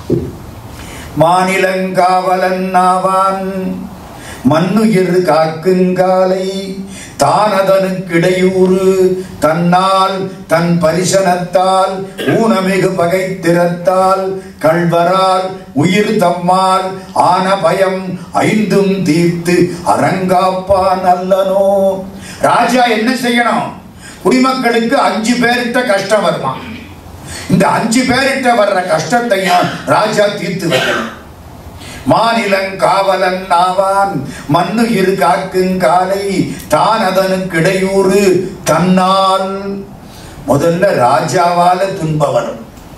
மாநிலங்காவலன் ஆவான் மண்ணுயிர் காக்குங்காலை தானதனுக்கிடையூறு தன்னால் தன் பரிசனத்தால் ஊனமிகு பகைத்திறத்தால் கள்வரால் உயிர் தம்மால் ஆன பயம் ஐந்தும் தீர்த்து அரங்காப்பான் அல்லனோ. ராஜா என்ன செய்யணும்? குடிமக்களுக்கு அஞ்சு பேர்கிட்ட கஷ்டம் வருமா, இந்த அஞ்சு பேர்கிட்ட வர்ற கஷ்டத்தையும் ராஜா தீர்த்து வைக்கணும். மாநிலங்காவலன் ஆவான் மண்ணுயிர் காக்குங்காலை தானதனுக்கிடையூறு தன்னால். முதல்ல ராஜாவால துன்பம் வரும்.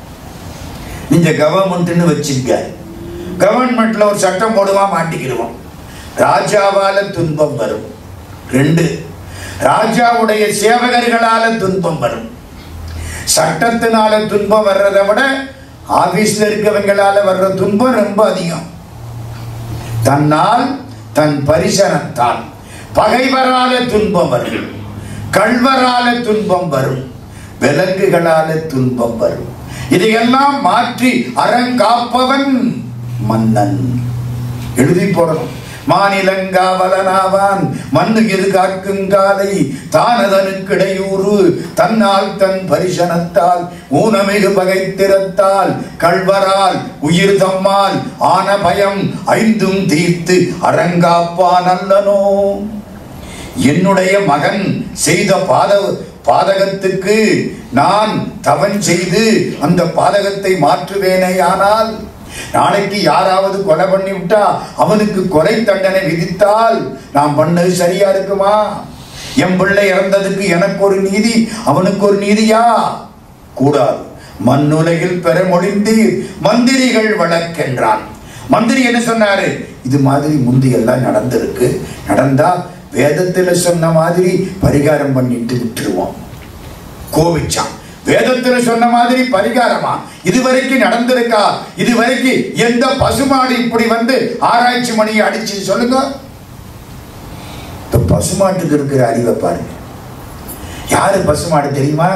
நீங்க கவர்மெண்ட்னு வச்சுக்க, கவர்மெண்ட்ல ஒரு சட்டம் போடுவா, மாட்டிக்கிடுவோம். ராஜாவால துன்பம் வரும். ரெண்டு, ராஜாவுடைய சேவகர்களால துன்பம் வரும். சட்டத்தினால துன்பம் வர்றதை விட ஆபீஸ்ல இருக்கவங்களால வர்ற துன்பம் ரொம்ப அதிகம். தன்னால் தன் பரிசனத்தால் பகைவரால துன்பம் வரும், கள்வரால துன்பம் வரும், விலங்குகளால துன்பம் வரும். இதையெல்லாம் மாற்றி அறங்காப்பவன் மன்னன். எழுதி போடணும். மாநிலங்காவலனாவான் மண்ணுயிர் காக்குங்காலை தானதனுக்கிடையூறு தன்னால் தன் பரிசனத்தால் ஊனமிகு பகைத்திறத்தால் கள்வரால் உயிர் தம்மால் ஆன பயம் ஐந்தும் தீர்த்து அரங்காப்பான் அல்லனோ. என்னுடைய மகன் செய்த பாத பாதகத்துக்கு நான் தவன் செய்து அந்த பாதகத்தை மாற்றுவேனேயானால், நாளைக்கு யாராவது கொலை பண்ணி விட்டா அவனுக்கு கொலை தண்டனை விதித்தால் நாம் பண்ணது சரியா இருக்குமா? என் பிள்ளை இறந்ததுக்கு எனக்கு ஒரு நீதி, அவனுக்கு ஒரு நீதியா? கூடாது. மண்ணுலகில் பெற மொழிந்தீர் மந்திரிகள் வழக்கென்றான். மந்திரி என்ன சொன்னாரு? இது மாதிரி முந்தி எல்லாம் நடந்திருக்கு, நடந்தா வேதத்துல சொன்ன மாதிரி பரிகாரம் பண்ணிட்டு விட்டுருவோம். கோவிச்சான். வேதத்துல சொன்ன மாதிரி பரிகாரமா? இதுவரைக்கும் நடந்திருக்கா? இதுவரைக்கும் எந்த பசுமாடு இப்படி வந்து ஆராய்ச்சி மணியை அடிச்சு சொல்லுங்க. பசுமாட்டுக்கு இருக்கிற அறிவை பாருங்க. யாரு பசுமாடு தெரியுமா?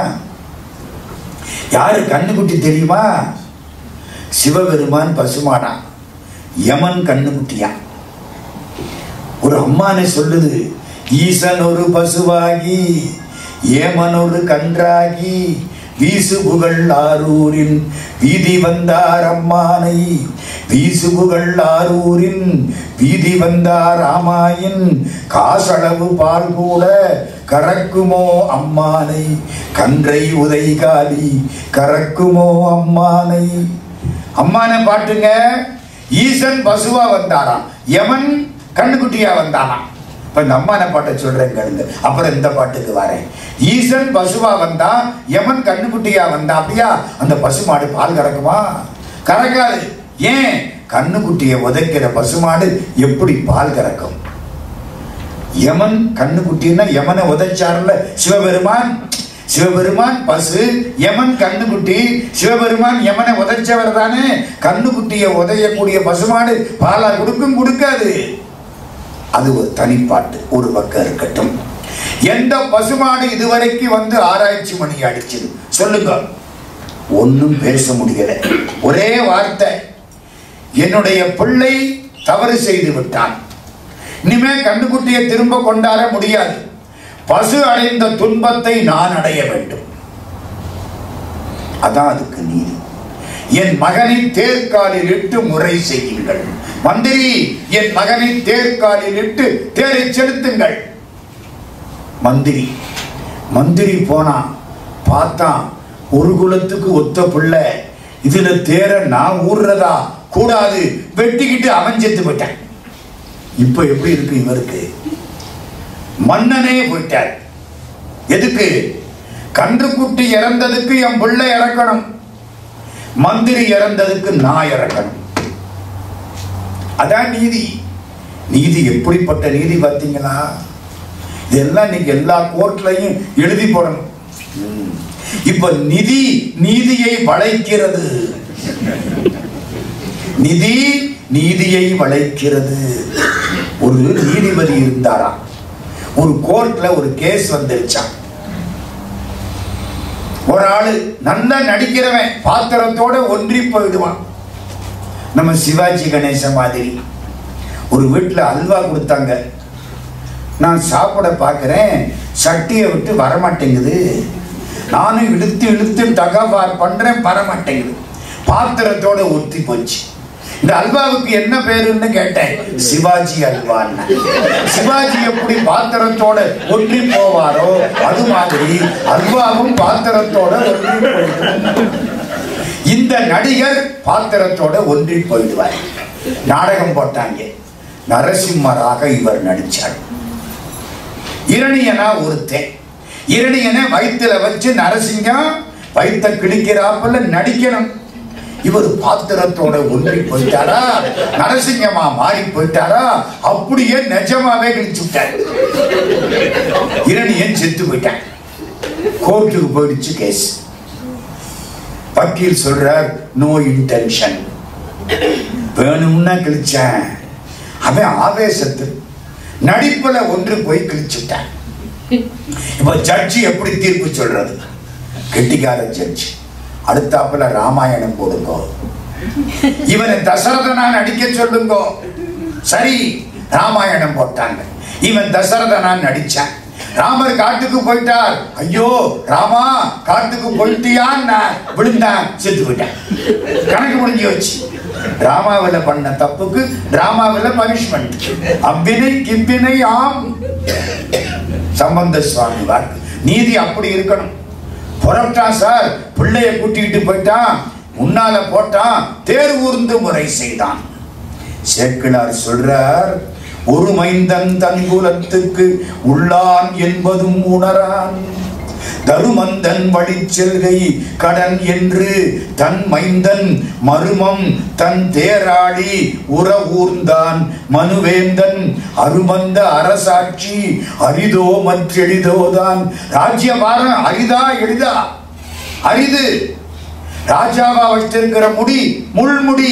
யாரு கண்ணுக்குட்டி தெரியுமா? சிவபெருமான் பசுமாடா, யமன் கண்ணுக்குட்டியா. ஒரு அம்மானை சொல்லுது, ஈசன் ஒரு பசுவாகி ஏமன் ஒரு கன்றாகி வீசு புகழ் ஆரூரின் வீதி வந்தார் அம்மானை. வீசு புகழ் ஆரூரின் வீதி வந்தார் ஆமாயின் காசளவு பால் கூட கறக்குமோ அம்மானை. கன்றை உதை காலி கறக்குமோ அம்மானை. அம்மானை பாட்டுங்க. ஈசன் பசுவா வந்தாராம், யமன் கண்ணுக்குட்டியா வந்தாராம். இப்ப இந்த அம்மான பாட்டை சொல்றேன் கேளுங்க, அப்புறம் இந்த பாட்டுக்கு வரேன். ஈசன் பசுவா வந்தா, யமன் கண்ணுக்குட்டியா வந்தா, அப்படியா அந்த பசுமாடு பால் கறக்குமா? கறக்காது. ஏன்? கண்ணுக்குட்டியை உதைக்கிற பசுமாடு எப்படி பால் கறக்கும்? யமன் கண்ணுக்குட்டின்னா யமனை உதைச்சார்ல சிவபெருமான். சிவபெருமான் பசு, யமன் கண்ணுக்குட்டி. சிவபெருமான் யமனை உதைச்சவர் தானே. கண்ணுக்குட்டியை உதையக்கூடிய பசுமாடு பாலா கொடுக்கும்? கொடுக்காது. அது ஒரு தனிப்பாட்டு, ஒரு பக்கம் இருக்கட்டும். எந்த பசுமாடு இதுவரைக்கும் வந்து ஆராய்ச்சி மணி அடிச்சது சொல்லுங்க? ஒன்னும் பேச முடியல. ஒரே வார்த்தை, என்னுடைய பிள்ளை தவறு செய்து விட்டான், இனிமே கண்ணுக்குட்டியை திரும்ப கொண்டாட முடியாது, பசு அடைந்த துன்பத்தை நான் அடைய வேண்டும். அதான் அதுக்கு நீதி. என் மகனை தேர்காலில் இட்டு முறை செய்யுங்கள். மந்திரி, என் மகனை தேர்காலில் இட்டு தேரை செலுத்துங்கள். மந்திரி மந்திரி போனா பார்த்தா ஒரு குலத்துக்கு ஒத்த பிள்ளை இதுல தேர நான் ஊர்றதா கூடாது, வெட்டிக்கிட்டு அவன் செத்து போயிட்டான். இப்ப எப்படி இருக்கு இவருக்கு? மன்னனே போயிட்டார். எதுக்கு? கன்றுக்குட்டி இறந்ததுக்கு என் பிள்ளை இறக்கணும், மந்திரி இறந்ததுக்கு நான் இறக்கணும். அதான் நீதி. நீதி எப்படிப்பட்ட நீதி பார்த்தீங்களா? இதெல்லாம் இன்னைக்கு எல்லா கோர்ட்லையும் எழுதி போடணும். இப்ப நிதி நீதியை வளைக்கிறது, நிதி நீதியை வளைக்கிறது. ஒரு நீதிபதி இருந்தாரா, ஒரு கோர்ட்ல ஒரு கேஸ் வந்துருச்சான். ஒரு ஆளு நல்லா நடிக்கிறவன் பாத்திரத்தோட ஒன்றி போயிடுவான். நம்ம சிவாஜி கணேச மாதிரி. ஒரு வீட்டுல அல்வா கொடுத்தாங்க. நான் சாப்பிட பார்க்கிறேன், சட்டியை விட்டு வரமாட்டேங்குது. நானும் இழுத்து இழுத்து தகவார் பண்றேன், வரமாட்டேங்குது. பாத்திரத்தோட ஒத்தி போச்சு. இந்த அல்வாவுக்கு என்ன பேருன்னு கேட்டேன். சிவாஜி அல்வான்னு. சிவாஜி எப்படி பாத்திரத்தோட ஒன்றி போவாரோ அது மாதிரி அல்வாவும் பாத்திரத்தோட ஒன்றி போயிடுவார். இந்த நடிகர் பாத்திரத்தோட ஒன்றி போயிடுவார். நாடகம் போட்டாங்க. நரசிம்மராக இவர் நடிச்சார். இரணியனா ஒருத்தன். இரணியனை வயிற்றுல வச்சு நரசிங்கம் வயிற்ற கிழிக்கிறாப்புல நடிக்கணும். இவர் பாத்திரத்தோட ஒன்றி போயிட்டாரா, நரசிங்கமா மாறி போயிட்டாரா, அப்படியே நிஜமாவே கிழிச்சு விட்டார். இரணியன் செத்து போயிட்டான். கோர்ட்டுக்கு போயிடுச்சு கேஸ். வக்கீல் சொல்றார், நோ இன்டென்ஷன், வேணும்னா கிழிச்சேன். அவன் ஆவேசத்து நடிப்புல ஒன்று போய் கிழிச்சுட்டான். இப்ப ஜட்ஜி எப்படி தீர்ப்பு சொல்றது? கெட்டிக்கார ஜட்ஜி. அடுத்தாப்புல ராமாயணம் போடுங்க, இவனை தசரதனா நடிக்க சொல்லுங்க. சரி, ராமாயணம் போட்டாங்க. இவன் தசரதனா நடிச்சான். ராமர் காட்டுக்கு போயிட்டார். ஐயோ ராமா காட்டுக்கு போயிட்டியான்னு விழுந்தான், செத்து போயிட்டான். கணக்கு முடிஞ்சு வச்சு. டிராமாவில் பண்ண தப்புக்கு டிராமாவில் பனிஷ்மெண்ட். அவ்வினை கிவ்வினை ஆம். சம்பந்த சுவாமி வாக்கு. நீதி அப்படி இருக்கணும். புறப்பட்டான் சார், பிள்ளைய கூட்டிட்டு போயிட்டான், முன்னால போட்டான், தேர் ஊர்ந்து முறை செய்தான். சேக்கிழார் சொல்றார், ஒரு மைந்தன் தன் குலத்துக்கு உள்ளான் என்பதும் உணரான். தருமந்தன் வழி செல்கை கடன் என்று தன் மைந்தன் மருமம் தன் தேராளி உற ஊர்ந்தான் மனுவேந்தன் அருமந்த அரசாட்சி அரிதோ மற்றெளிதோதான். ராஜ்யபாரம் அரிதா எளிதா? அரிது. ராஜாவா வச்சிருக்கிற முடி முள்முடி.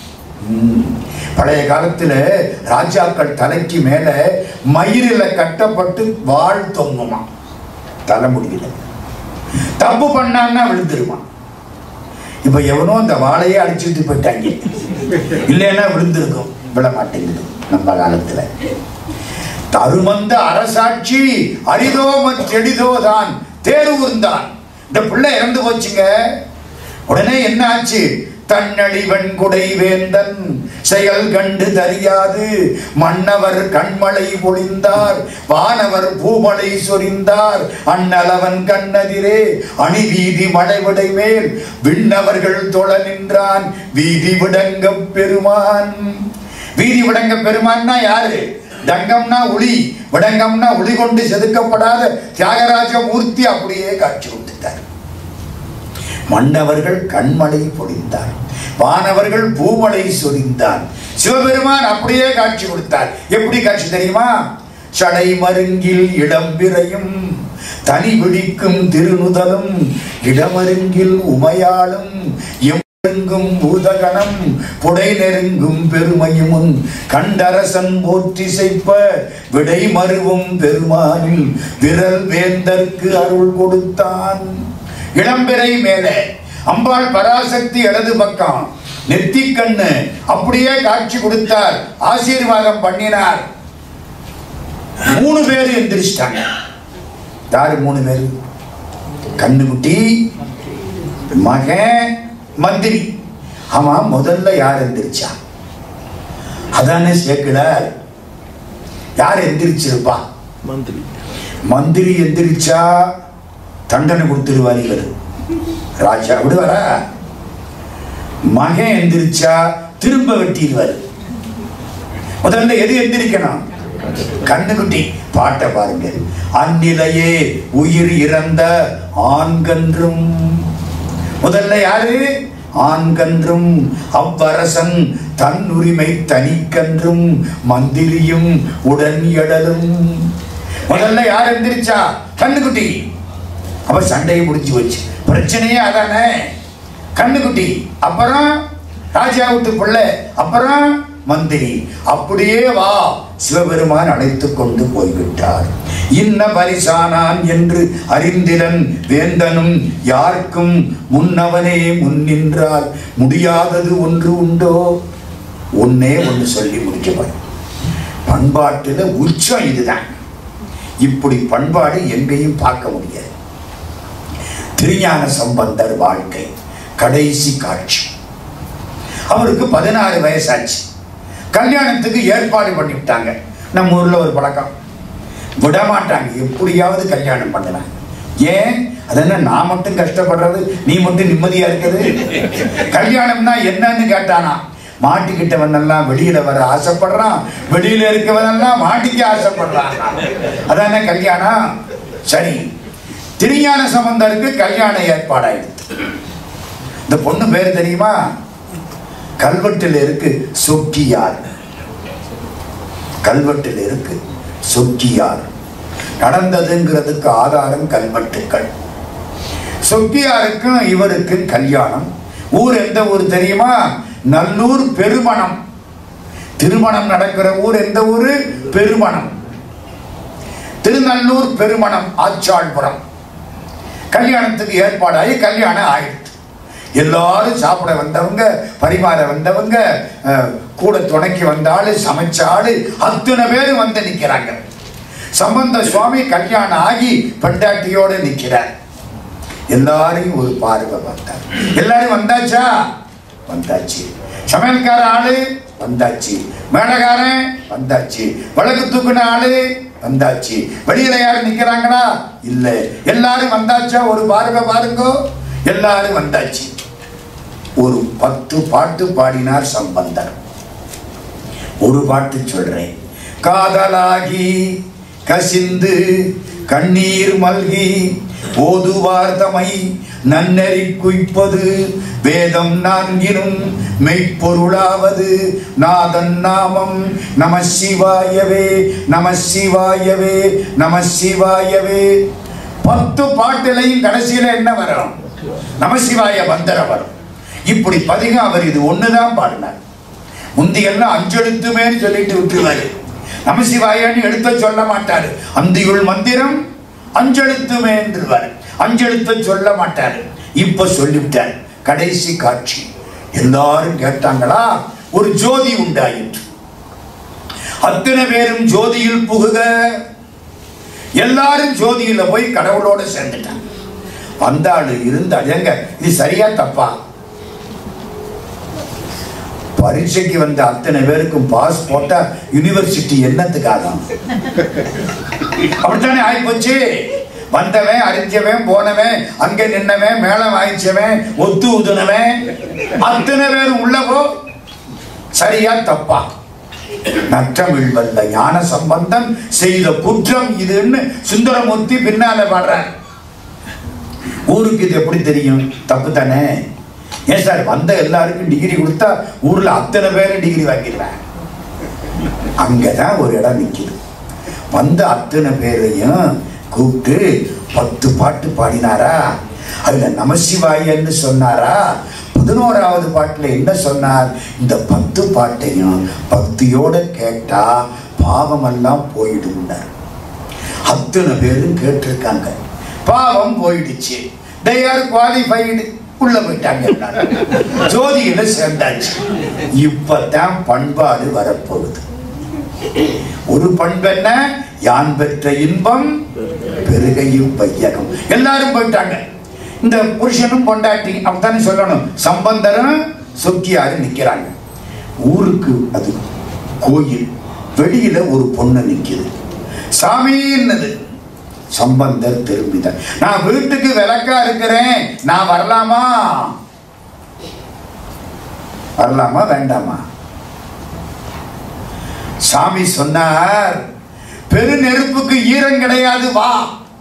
பழைய காலத்துல ராஜாக்கள் தலைக்கு மேல மயிரில கட்டப்பட்டு வாழ் தொங்குமா, தலைமுடியில. தப்பு பண்ணான்னா விழுந்துருவான். இப்ப எவனோ அந்த வாழையே அடிச்சுட்டு போயிட்டாங்க, இல்லைன்னா விழுந்திருக்கும். விழ மாட்டேங்குது நம்ம காலத்துல. தருமந்த அரசாட்சி அரிதோ மற்றெளிதோதான் தேர்வுந்தான். இந்த பிள்ளை இறந்து போச்சுங்க. உடனே என்ன ஆச்சு? தன்னழிவன் குடை வேந்தன் செயல் கண்டு தெரியாது மன்னவர் கண்மலை பொழிந்தார் வானவர் பூமலை சொரிந்தார் அண்ணலவன் கண்ணதிரே அணி வீதி மலைவிடை மேல் விண்ணவர்கள் தொழ நின்றான் வீதி விடங்க பெருமான். வீதி விடங்க பெருமான்னா யாரு? டங்கம்னா ஒளி, விடங்கம்னா ஒளி கொண்டு செதுக்கப்படாத தியாகராஜ மூர்த்தி அப்படியே காட்சி கொடுத்தார். மன்னவர்கள் கண்மலை பொழிந்தார், வானவர்கள் பூமலை சொரிந்தார். சிவபெருமான் அப்படியே காட்சி கொடுத்தார். எப்படி காட்சி தெரியுமா? சடை மருங்கில் இளம்பிறையும் தனி விழிக்கும் திருநுதலும் இடமருங்கில் உமையாளும் எங்கும் பூதகணம் புடை நெருங்கும் பெருமையும் கண்டரசன் போற்றி செய்ப்ப விடை மருவும் பெருமானில் விரல் வேந்தற்கு அருள் கொடுத்தான். இளம்பிறை மேலே அம்பாள் பராசக்தி இடது பக்கம், நெத்தி கண்ணு அப்படியே காட்சி கொடுத்தார், ஆசீர்வாதம் பண்ணினார். மூணு பேரு எந்திரிச்சிட்டாங்க. யாரு மூணு பேரு? கண்ணுக்குட்டி, மகன், மந்திரி. ஆமா, முதல்ல யார் எந்திரிச்சா? அதானே சேக்கிழார். யார் எந்திரிச்சிருப்பா? மந்திரி. மந்திரி எந்திரிச்சா தண்டனை கொடுத்துருவாரு. ராஜா விடுவாரா? மகன் எந்திரிச்சா திரும்ப வெட்டிடுவாரு. முதல்ல எது எந்திரிக்கணும்? கண்ணுக்குட்டி. பாட்டை பாருங்க. அந்நிலையே உயிர் இறந்த ஆண்கன்றும். முதல்ல யாரு? ஆண்கன்றும் அவ்வரசன் தன் உரிமை தனிக்கன்றும் மந்திரியும் உடன் எடலும். முதல்ல யார் எந்திரிச்சா? கண்ணுக்குட்டி. அப்ப சண்டையை முடிஞ்சு வச்சு. பிரச்சனையே அதானே, கண்ணுக்குட்டி. அப்புறம் ராஜா விட்டு பிள்ளை, அப்புறம் மந்திரி. அப்படியே வா சிவபெருமான் அழைத்து கொண்டு போய்விட்டார். இன்ன பரிசானான் என்று அறிந்திலன் வேந்தனும் யாருக்கும் முன்னவனே முன்னின்றால் முடியாதது ஒன்று உண்டோ? ஒன்னே ஒன்று சொல்லி முடிக்கப்படும். பண்பாட்டுல உச்சம் இதுதான். இப்படி பண்பாடு எங்கேயும் பார்க்க முடியாது. திருஞான சம்பந்தர் வாழ்க்கை கடைசி காட்சி. அவருக்கு பதினாறு வயசாச்சு. கல்யாணத்துக்கு ஏற்பாடு பண்ணிவிட்டாங்க. நம்ம ஊர்ல ஒரு பழக்கம், விடமாட்டாங்க, எப்படியாவது கல்யாணம் பண்ணலாம். ஏன்? அதென்ன நான் மட்டும் கஷ்டப்படுறது, நீ மட்டும் நிம்மதியா இருக்குது? கல்யாணம்னா என்னன்னு கேட்டானா, மாட்டிக்கிட்டவன் எல்லாம் வெளியில வர ஆசைப்படுறான், வெளியில இருக்கவன் எல்லாம் மாட்டிக்க ஆசைப்படுறான். அதான கல்யாணம். சரி, திருஞான சம்பந்தருக்கு கல்யாண ஏற்பாடாயிடுது. இந்த பொண்ணு பேர் தெரியுமா? கல்வெட்டில் இருக்கு சொக்கியார். கல்வெட்டில் இருக்கு சொக்கியார். நடந்ததுங்கிறதுக்கு ஆதாரம் கல்வெட்டுக்கள். சொக்கியாருக்கும் இவருக்கு கல்யாணம். ஊர் எந்த ஊர் தெரியுமா? நல்லூர் பெருமணம். திருமணம் நடக்கிற ஊர் எந்த ஊரு? பெருமணம். திருநல்லூர் பெருமணம் ஆச்சாள்புரம். கல்யாணத்துக்கு ஏற்பாடாகி கல்யாணம் ஆயிடுச்சு. எல்லாரும் சாப்பிட வந்தவங்க, பரிமாற வந்தவங்க, கூட துணைக்கு வந்தாலு, சமைச்சாலு, அத்தனை பேரும் வந்து நிக்கிறாங்க. சம்பந்த சுவாமி கல்யாணம் ஆகி பண்டாட்டியோட நிக்கிறார். எல்லாரையும் ஒரு பார்வை பார்த்தார். எல்லாரும் வந்தாச்சா? வந்தாச்சு. சமையல்கார ஆளு வந்தாச்சு, மேடகாரன் வந்தாச்சு, வழக்கு தூக்குன ஆளு வந்தாச்சு. வெளியில யாரும் நிக்கிறாங்களா? இல்ல. எல்லாரும் வந்தாச்சா? ஒரு பார்வை பாருங்க. எல்லாரும் வந்தாச்சு. ஒரு பத்து பாட்டு பாடினார் சம்பந்தர். ஒரு பாட்டு சொல்றேன். காதலாகி கசிந்து கண்ணீர் மல்கி ஓதுவார்தமை நன்னெறி குய்ப்பது வேதம் நான்கினும் மெய்ப்பொருளாவது நாதன் நாமம் நம சிவாயவே நம சிவாயவே நம சிவாயவே. பத்து பாட்டிலையும் கடைசியில என்ன வரும்? நமசிவாய மந்திரம் வரும். இப்படி பதிகம் அவர் இது ஒண்ணுதான் பாடினார். முந்தியெல்லாம் அஞ்செழுத்துமே சொல்லிட்டு விட்டுருவாரு. நமசிவாயன்னு எடுத்த சொல்ல மாட்டாரு. அந்தியுள் மந்திரம் அஞ்செழுத்துமே என்றுவாரு. அஞ்செழுத்த சொல்ல மாட்டாரு. இப்ப சொல்லிவிட்டார். கடைசி காட்சி. எல்லாரும் கேட்டாங்களா? ஒரு ஜோதி உண்டாயிற்று. அத்தனை பேரும் ஜோதியில் புகுக. எல்லாரும் ஜோதியில போய் கடவுளோட சேர்ந்துட்டாங்க. வந்தாளு இருந்தாள். எங்க இது சரியா தப்பா? பரீட்சைக்கு வந்த அத்தனை பேருக்கும் பாஸ் போட்டா யூனிவர்சிட்டி என்னத்துக்காக? அப்படித்தானே ஆயிப்போச்சு. வந்தவன், அறிஞ்சவன், போனவன், அங்க நின்னவன், மேளம் வாய்ச்சவன், ஒத்து ஊதுனவன், அத்தனை பேரும் உள்ளவோ சரியா தப்பா? நற்றமிழ் வல்ல ஞான சம்பந்தம் செய்த குற்றம் இதுன்னு சுந்தரமூர்த்தி பின்னால பாடுற. ஊருக்கு இது எப்படி தெரியும்? தப்பு தானே. ஏன் சார் வந்த எல்லாருக்கும் டிகிரி கொடுத்தா ஊர்ல அத்தனை பேரும் டிகிரி வாங்கிடுவேன். அங்கதான் ஒரு இடம் நிக்குது. வந்த அத்தனை பேரையும் கூப்பிட்டு பத்து பாட்டு பாடினாரா? அதுல நமசிவாயன்னு சொன்னாரா? பதினோராவது பாட்டுல என்ன சொன்னார்? இந்த பத்து பாட்டையும் பக்தியோட கேட்டா பாவமெல்லாம் போயிடும்னார். அத்தனை பேரும் கேட்டிருக்காங்க. பாவம் போயிடுச்சு. they are qualified. உள்ள போயிட்டாங்க. ஜோதியில சேர்ந்தாச்சு. இப்பதான் பண்பாடு வரப்போகுது. ஒரு பண்பென்ன? யான் பெற்ற இன்பம் பெருகையும் வையகம். எல்லாரும் போயிட்டாங்க. இந்த புருஷனும் பொண்டாட்டி அப்படித்தானே சொல்லணும். சம்பந்தரும் சொக்கியாரு நிக்கிறாங்க. ஊருக்கு அது கோயில். வெளியில ஒரு பொண்ணு நிக்குது. சாமின்னது. சம்பந்தர் திரும்பினார். நான் வீட்டுக்கு விளக்கா இருக்கிறேன், நான் வரலாமா? வரலாமா வேண்டாமா? சாமி சொன்னார், பெரு நெருப்புக்கு ஈரம் கிடையாது, வா.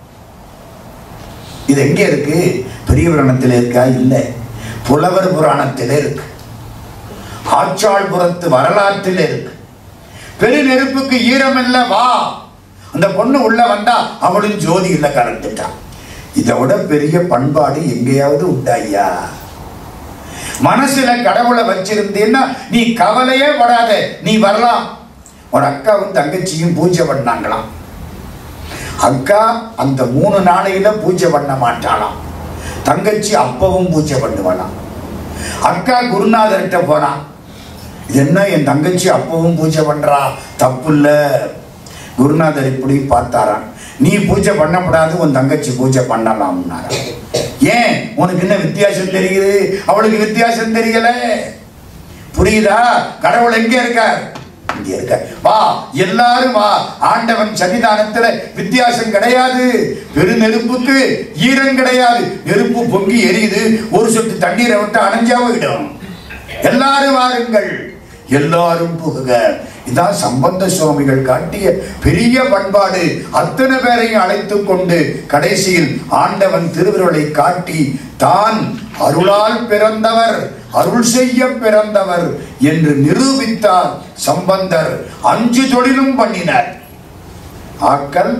இது எங்க இருக்கு? பெரிய புராணத்தில் இருக்கா? இல்லை, புலவர் புராணத்தில் இருக்கு, ஆச்சாள்புரத்து வரலாற்றில் இருக்கு. பெரு நெருப்புக்கு ஈரம் இல்ல, வா. அந்த பொண்ணு உள்ள வந்தா அவளும் ஜோதி இல்ல கலந்துட்டான். இதை விட பெரிய பண்பாடு எங்கேயாவது உண்டாயா? மனசுல கடவுளை வச்சிருந்தீன்னா நீ கவலையே படாத, நீ வரலாம். ஒரு அக்காவும் தங்கச்சியும் பூஜை பண்ணாங்களாம். அக்கா அந்த மூணு நாளையில பூஜை பண்ண மாட்டாளாம், தங்கச்சி அப்பவும் பூஜை பண்ணுவாளாம். அக்கா குருநாதர்கிட்ட போனான், என்ன என் தங்கச்சி அப்பவும் பூஜை பண்றா, தப்பு இல்ல. குருநாதர் இப்படி பார்த்தாராம், நீ பூஜை பண்ணக்கூடாது, உன் தங்கச்சி பூஜை பண்ணலாம்னார. ஏன், உனக்கு என்ன வித்தியாசம் தெரியுது? அவளுக்கு வித்தியாசம் தெரியல. புரியுதா? கடவுள் எங்க இருக்கார்? இங்க இருக்க. வா, எல்லாரும் வா. ஆண்டவன் சன்னிதானத்துல வித்தியாசம் கிடையாது. பெரு நெருப்புக்கு ஈரம் கிடையாது. நெருப்பு பொங்கி எரியுது, ஒரு சொட்டு தண்ணீரை விட்டு அணைஞ்சா விடும். எல்லாரும் வாருங்கள், எல்லாரும் புகுக. இதான் சம்பந்த சுவாமிகள் காட்டிய பெரிய பண்பாடு. அத்தனை பேரையும் அழைத்து கொண்டு கடைசியில் ஆண்டவன் திருவிரலை காட்டி தான் அருளால் பிறந்தவர், அருள் செய்ய பிறந்தவர் என்று நிரூபித்தார் சம்பந்தர். அஞ்சு தொழிலும் பண்ணினார். ஆக்கல்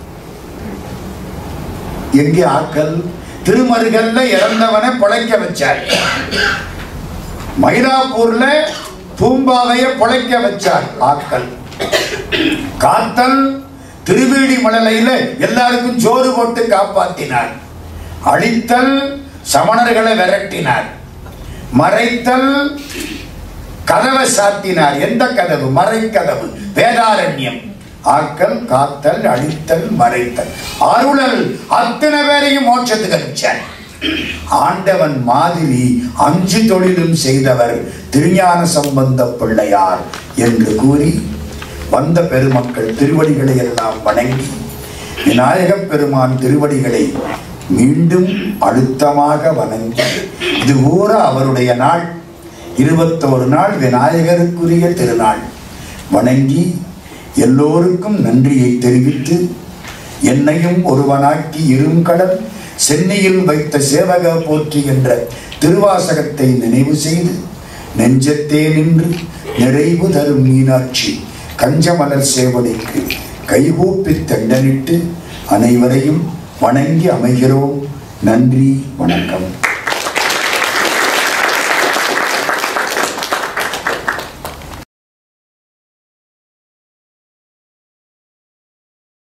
எங்கே? ஆக்கல் திருமருகல்ல இறந்தவனை பிழைக்க வச்சார். மயிலாப்பூர்ல பூம்பாவைய பிழைக்க வச்சார் ஆக்கல். காத்தல் திருவேடி மலையில எல்லாருக்கும் சோறு போட்டு காப்பாற்றினார். அழித்தல் சமணர்களை விரட்டினார். மறைத்தல் கதவை சாத்தினார். எந்த கதவு? மறைக்கதவு, வேதாரண்யம். ஆக்கல், காத்தல், அழித்தல், மறைத்தல், அருளல், அத்தனை பேரையும் மோட்சத்துக்கு அனுப்பிச்சார். ஆண்டவன் மாதிரி அஞ்சு தொழிலும் செய்தவர் திருஞான சம்பந்த பிள்ளையார் என்று கூறி வந்த பெருமக்கள் திருவடிகளை எல்லாம் வணங்கி விநாயகப் பெருமான் திருவடிகளை மீண்டும் அழுத்தமாக வணங்கி, இது ஊர அவருடைய நாள், இருபத்தோரு நாள் விநாயகருக்குரிய திருநாள், வணங்கி எல்லோருக்கும் நன்றியை தெரிவித்து என்னையும் ஒருவனாக்கி இருங்கடல் சென்னையில் வைத்த சேவக போற்றி என்ற திருவாசகத்தை நினைவு செய்து நெஞ்சத்தே நின்று நிறைவு தரும் மீனாட்சி கஞ்சமலர் சேவடிக்கு கைகூப்பி தண்டனிட்டு அனைவரையும் வணங்கி அமைகிறோம். நன்றி, வணக்கம்.